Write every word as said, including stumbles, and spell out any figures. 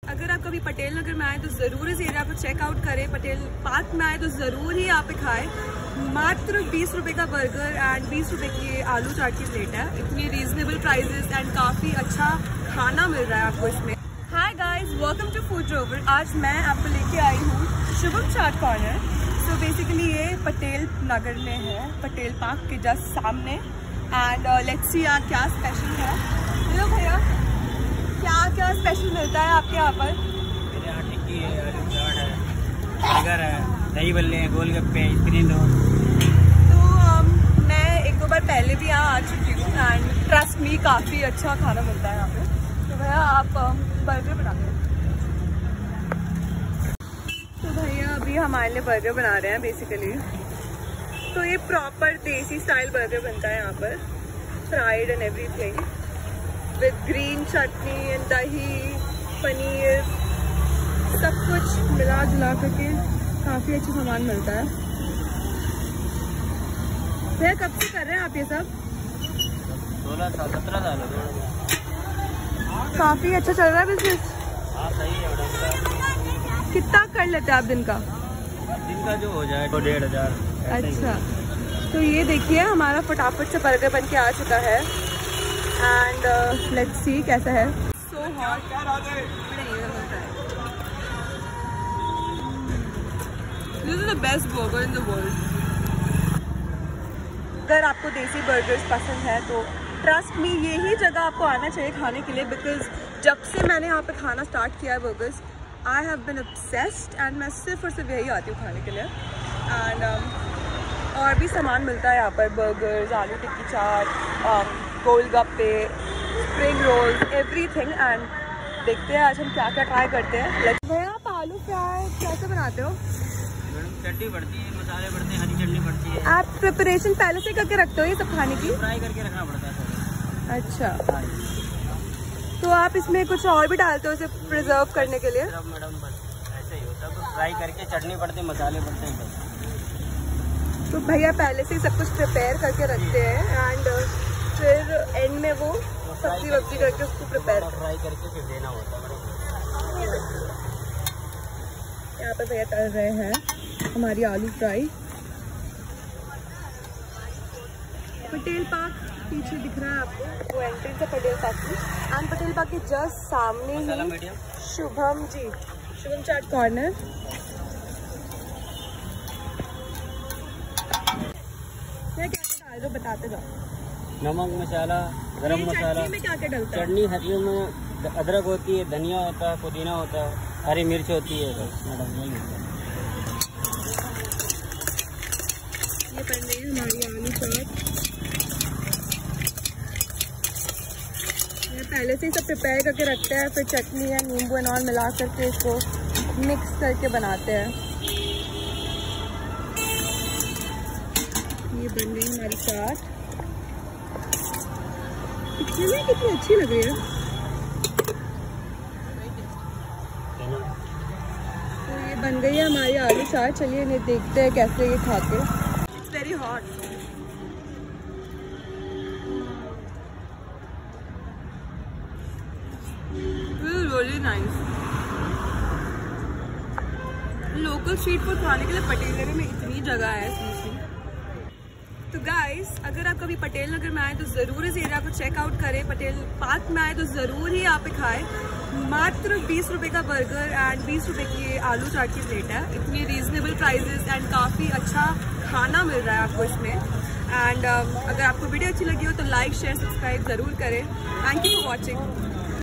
अगर आप कभी पटेल नगर में आए तो ज़रूर इस एरिया को चेकआउट करें। पटेल पार्क में आए तो ज़रूर ही यहाँ पे खाएं। मात्र बीस रुपए का बर्गर एंड बीस रुपए की आलू चाट की प्लेट है। इतनी रीजनेबल प्राइजेस एंड काफ़ी अच्छा खाना मिल रहा है आपको इसमें। Hi guys, welcome to Food Rover. आज मैं आपको लेके आई हूँ Shubham Chaat corner. So basically ये पटेल नगर में है, पटेल पार्क के जस्ट सामने। एंड लेट्स सी यहाँ क्या स्पेशल है। हेलो भैया, क्या क्या स्पेशल मिलता है आपके यहाँ पर? मेरे यहाँ टिक्की है, आलू चाट है, बर्गर है, दही बल्ले हैं, गोलगप्पे, स्प्रिंग रोल। तो um, मैं एक दो बार पहले भी यहाँ आ चुकी हूँ एंड ट्रस्ट मी काफ़ी अच्छा खाना मिलता है यहाँ पे। तो भैया आप um, बर्गर बनाते हैं? तो भैया अभी हमारे लिए बर्गर बना रहे हैं बेसिकली। तो ये प्रॉपर देसी स्टाइल बर्गर बनता है यहाँ पर, fried and everything with green chutney and dahi, paneer, सब कुछ मिला जुला करके काफ़ी अच्छा सामान मिलता है। भैया कब से कर रहे हैं आप ये सब? सोलह साल सत्रह साल हो गए। काफ़ी अच्छा चल रहा है बिजनेस। हाँ सही है मैडम। कितना कर लेते हैं आप दिन का? दिन का जो हो जाए तो डेढ़ हजार। अच्छा, तो ये देखिए हमारा फटाफट से बर्गर बन के आ चुका है एंड लेट्स सी कैसा है। So hot this is the best burger in the world. अगर आपको देसी बर्गर्स पसंद है तो ट्रस्ट मी यही जगह आपको आना चाहिए खाने के लिए, बिकॉज जब से मैंने यहाँ पे खाना स्टार्ट किया है burgers, I have been obsessed and मैं सिर्फ और सिर्फ यही आती हूँ खाने के लिए। एंड um, और भी सामान मिलता है यहाँ पर, बर्गर्स, आलू टिक्की चाट, um, गोलगप्पे, स्प्रिंग रोल्स, एवरीथिंग। एंड देखते हैं आज हम क्या क्या ट्राई करते हैं। भैया आप आलू फ्राई कैसे बनाते हो? चटनी पड़ती है, मसाले पड़ते हैं, हरी चटनी पड़ती है। आप प्रिपरेशन पहले से करके रखते हो ये सब खाने की? फ्राई करके रखना पड़ता है। अच्छा, तो आप इसमें कुछ और भी डालते हो इसे प्रिजर्व करने के लिए? मैडम बस ऐसे ही होता है, फ्राई करके चटनी पड़ती है, मसाले पड़ते हैं। तो भैया पहले से ही सब कुछ प्रिपेयर करके रखते हैं एंड फिर एंड में वो सब्जी वब्जी करके उसको प्रिपेयर फ्राई करके फिर देना होता है। यहाँ पे भैया तल रहे हैं हमारी आलू फ्राई। पटेल पार्क पीछे दिख रहा है आपको, वो एंट्रेंस है पटेल पार्क की। एंड पटेल पार्क के जस्ट सामने ही शुभम जी, शुभम चाट कॉर्नर। क्या क्या डाल दो, बताते जाओ। नमक, मसाला, गरम मसाला। में क्या क्या डलता है? चटनी हरियों में अदरक होती है, धनिया होता है, पुदीना होता है, हरी मिर्च होती है, बस मैडम यही होता है। ये बन रही है हमारी आलू चाट। ये पहले से ही सब प्रिपेयर करके रखते हैं, फिर चटनी या नींबू एंड ऑल मिला करके इसको मिक्स करके बनाते हैं। ये बन रही है हमारी चाट। दिखने में कितनी अच्छी लग रही है। तो ये बन गई है हमारी आलू चाट। चलिए इन्हें देखते हैं कैसे ये खाते हैं। It's very hot. Really nice. Local street food खाने के लिए पटेल नगर में इतनी जगह है। तो गाइस, अगर आप कभी पटेल नगर में आए तो ज़रूर इस एरिया को चेकआउट करें। पटेल पार्क में आए तो ज़रूर ही यहाँ पे खाएं। मात्र बीस रुपए का बर्गर एंड बीस रुपए की आलू चाट की प्लेट है। इतनी रीजनेबल प्राइजेस एंड काफ़ी अच्छा खाना मिल रहा है आपको इसमें। एंड uh, अगर आपको वीडियो अच्छी लगी हो तो लाइक शेयर सब्सक्राइब ज़रूर करें। Thank you for watching.